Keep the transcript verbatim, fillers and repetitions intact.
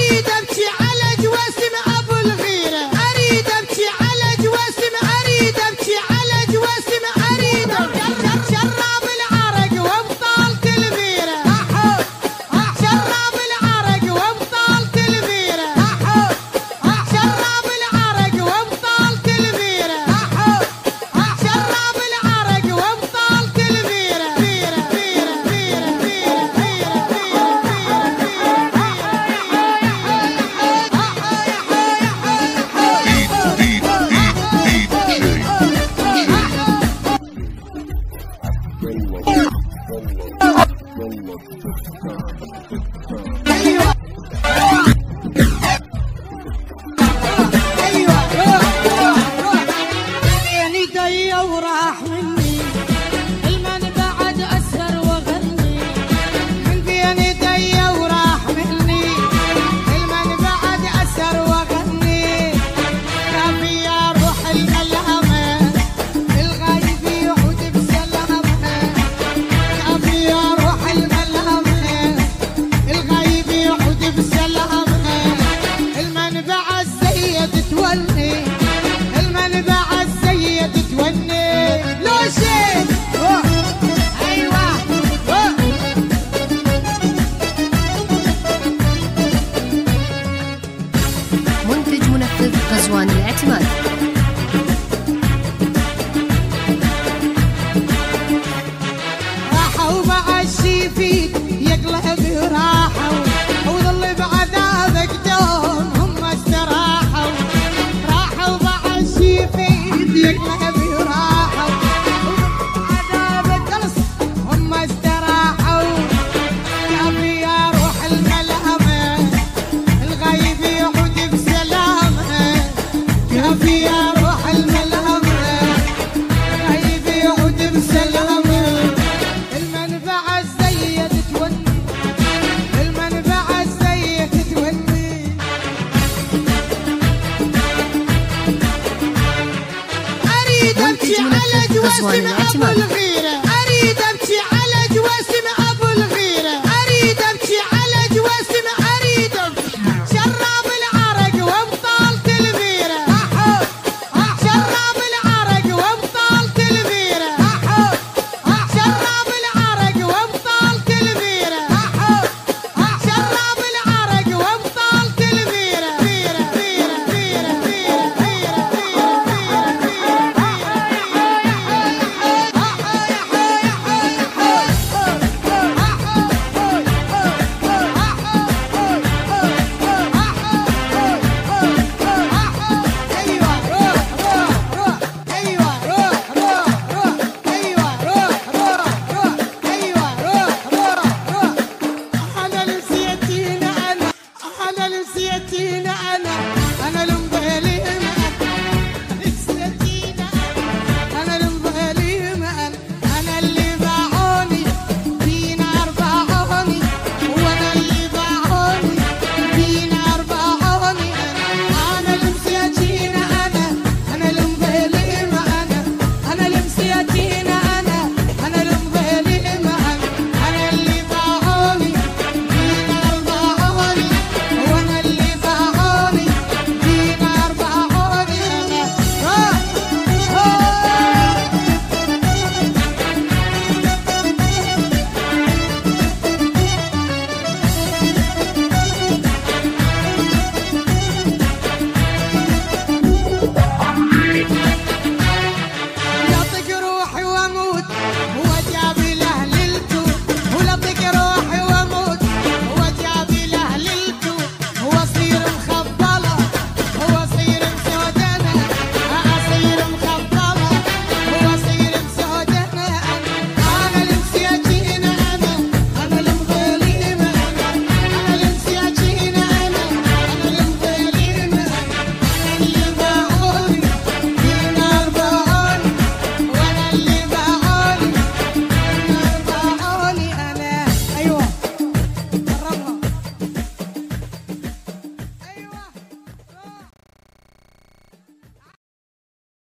اريد ابكي على جواسم ابو الغيره، اريد ابكي على جواسم، اريد ابكي على جواسم، اريد شراب العرق وابطال تلميره، شراب العرق وابطال تلميره، شراب العرق وابطال تلميره، شراب العرق وابطال تلميره، ميره ميره ميره ميره ايوه ايوه يعني ضيع وراح مني المن بعد اسهر واغني، من فيني ضيع وراح مني المن بعد اسهر واغني، كافي يا روح الملامه الغايب يعود بسلامه، كافي يا روح الملامه الغايب يعود بسلامه، المنبع السيد تولي، المنبع السيد تولي لو شيء ايوه منتج منفذ غزوان الاعتماد. راحوا مع الشيفيد يقلب راحوا، وظل بعذابك دوم هم استراحوا، راحوا مع الشيفيد يقلب راحوا، عذابك جلس هم استراحوا، كافي يا روح الملامه الغايب يعود بسلامه، كافي يا روح الملامه الغايب يعود بسلامه، المنبع السيد توني، المنبع السيد توني، اريد ابكي على جواسم ابو الغيره، اريد ابكي على جواسم